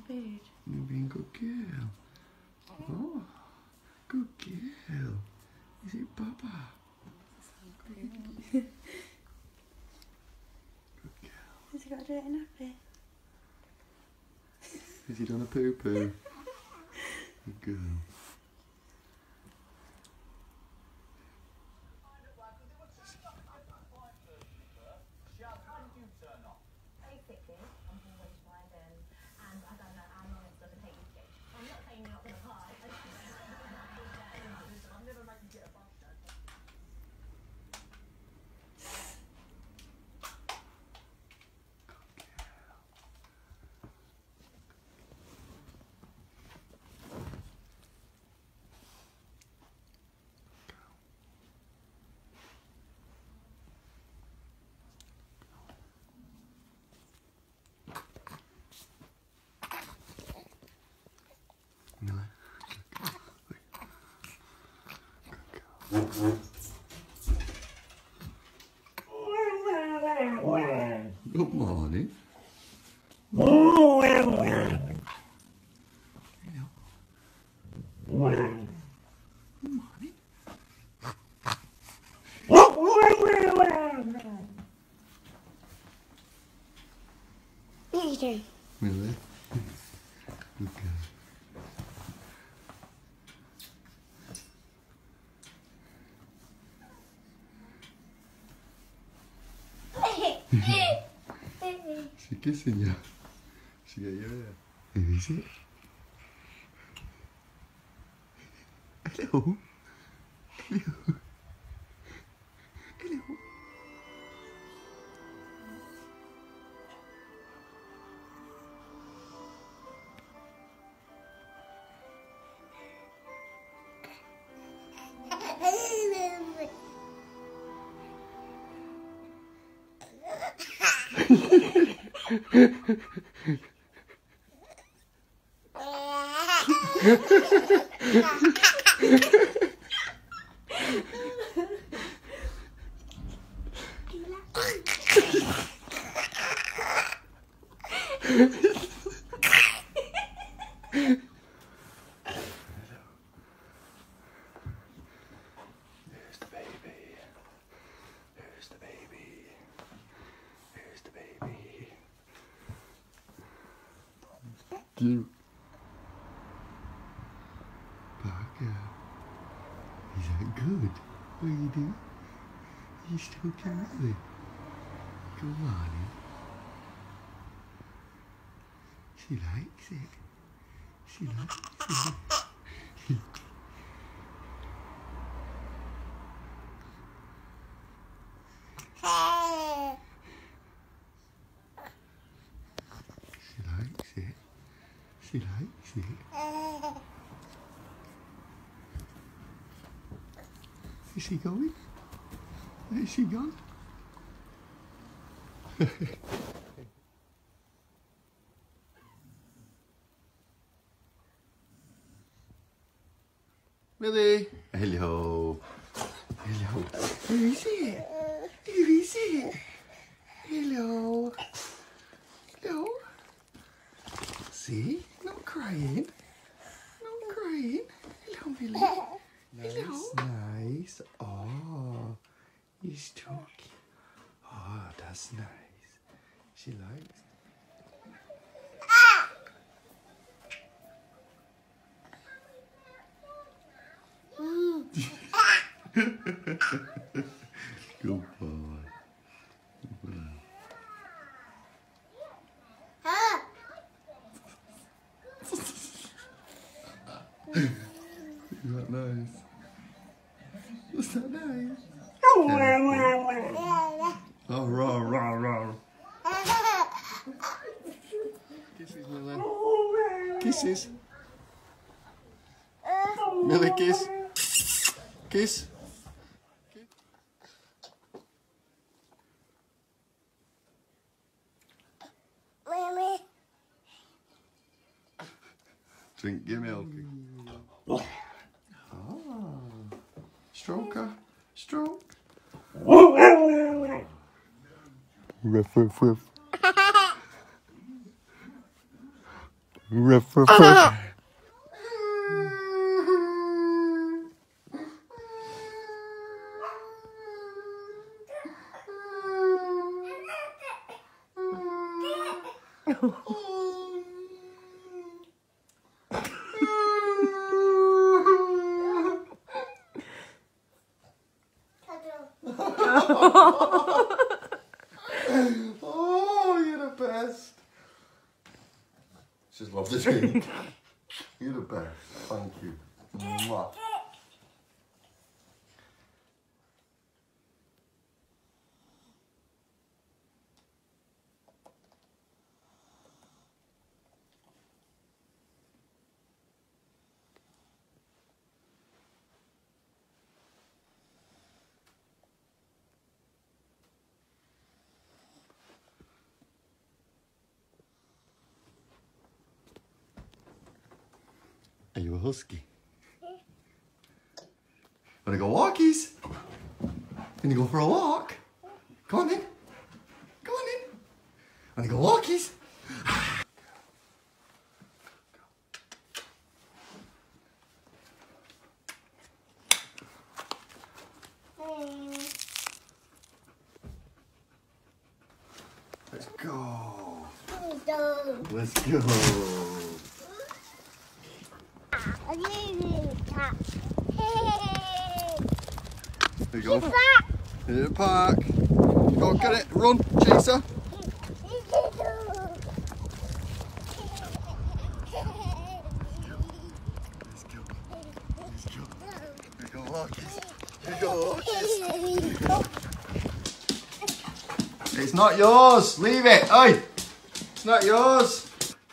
bird. You're being a good girl. Oh, good girl. Is it Baba? Good girl. Has he got a dirty nappy? Has he done a poo-poo? Good girl. Good morning. Really? Good girl. She's kissing you. She got your hair. Who is it? Hello. Hello. Hello. Cute. Parker. Is that good? What are you doing? You still can really? Good morning. She likes it. She likes it. She likes it. She likes it. Is she going? Is she gone? Millie! Hello. Hello. Who is it? Who is it? Hello. Hello. See? Not crying. Not crying. Hello, Millie. Hello. Nice. Oh, he's talking. Oh, that's nice. She likes. Good boy. Good boy. Is that nice? Was that nice? Oh, raw, raw, raw. Kisses, Millie. Kisses. Millie, kiss. Kiss. Drink your milk. Oh. Stroke her. Stroke. Ruff, ruff, ruff. Ruff, ruff, ruff. Oh, you're the best. Just love the drink. You're the best. Thank you. Mwah. Are you a husky? Wanna go walkies? Gonna go for a walk? Come on in. Come on in. Wanna go walkies? Let's go. Let's go. There you go. In the park. Go get it. Run, Chaser. Let's go. Let's go. There you go, walkies. There you go, walkies. It's not yours. Leave it. Oi. It's not yours.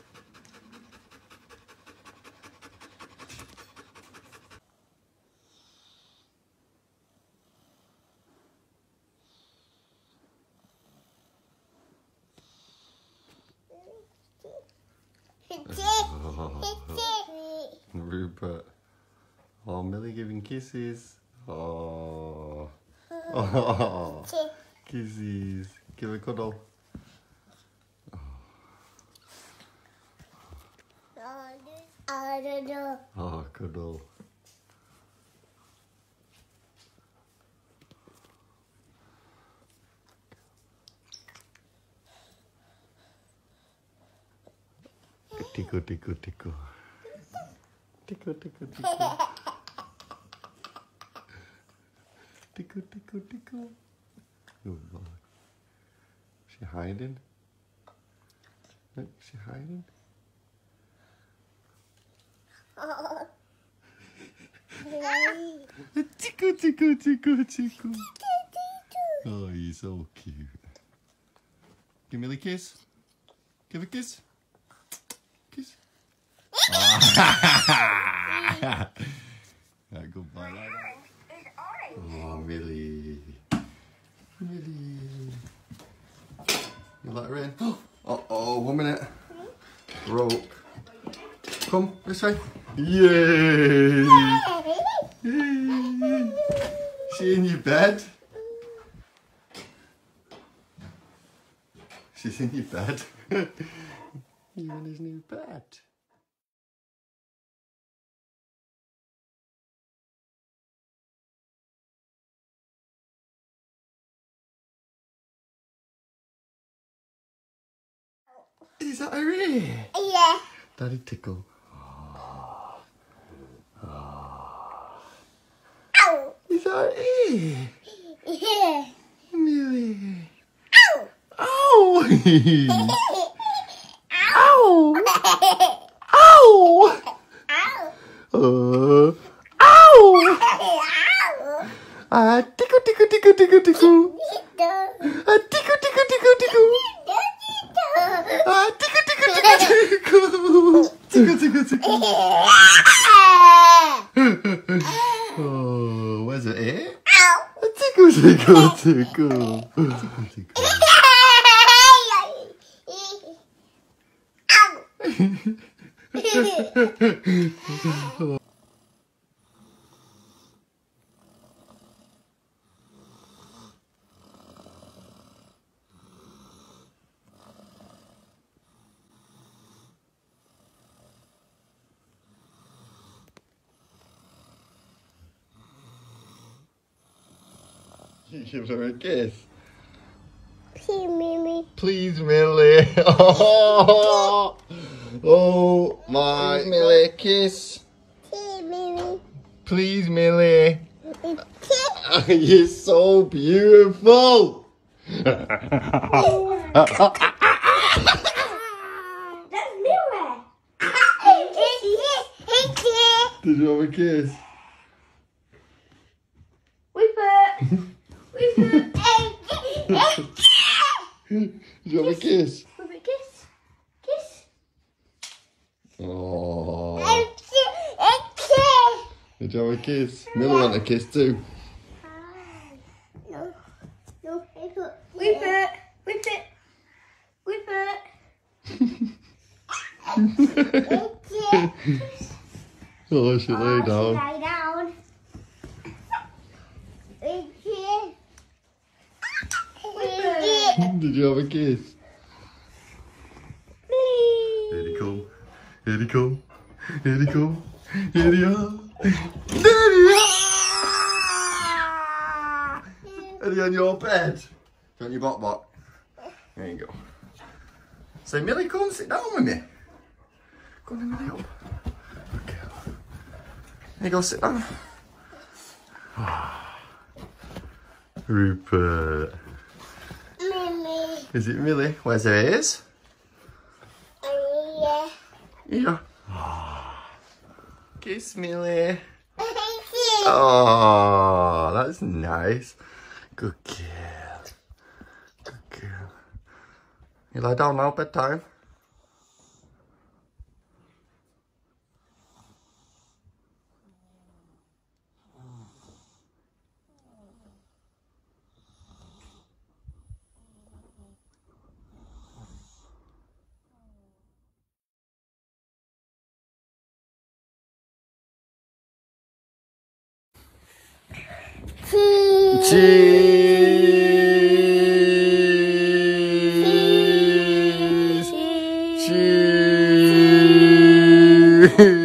Rupert. Oh, Millie giving kisses. Oh. Oh. Kisses. Give a cuddle. Oh, cuddle. Tickle, tickle, tickle. Tickle, tickle, tickle. Tickle, tickle, tickle. Good boy. She hiding? Look, she hiding? Tickle, tickle, tickle, tickle. Oh, you're so cute. Give me the kiss. Give a kiss. Kiss. Ah. Goodbye. Oh, Millie. Millie. You let her in? Oh, 1 minute. Rope. Come, this way. Yay! Yay! She in your bed? She's in your bed. You in his new bed. Is that her ear? Yeah. Daddy tickle. Oh. Oh. Ow. Is that her ear? Yeah. Millie. Ow. Ow. Ow. Ow. Ow. Ow. Tickle, tickle, tickle, tickle, tickle. Tickle, tickle, tickle, tickle. Tickle, tickle, tickle, tickle. Tickle, tickle, tickle. Oh, where's it here? Tickle, tickle, tickle. Tickle, tickle. You give her a kiss. Please, Mimi. Please, Millie. Oh, oh my. Please, Millie, kiss. Please, Mimi. Please, Millie. Kiss. You're so beautiful. That's Mimi. Did you have a kiss? Did you have a kiss? Kiss. Oh. Did you have a kiss? Millie want a kiss too. No. Whip it. Oh, she lay down. Lie down. Did you have a kiss? Here he come. Here he come. Here he come. Here he are. There he are. Are you on your bed? Do you want your bot? There you go. Say, Millie, come and sit down with me. Go on, Millie, up. Okay. There you go, sit down. Rupert. Mimi. Is it Millie? Where's her ears? Yeah. Yeah. Kiss Millie. Oh, that's nice. Good girl. Good girl. You lie down now, bedtime. Cheese. Cheese. Cheese.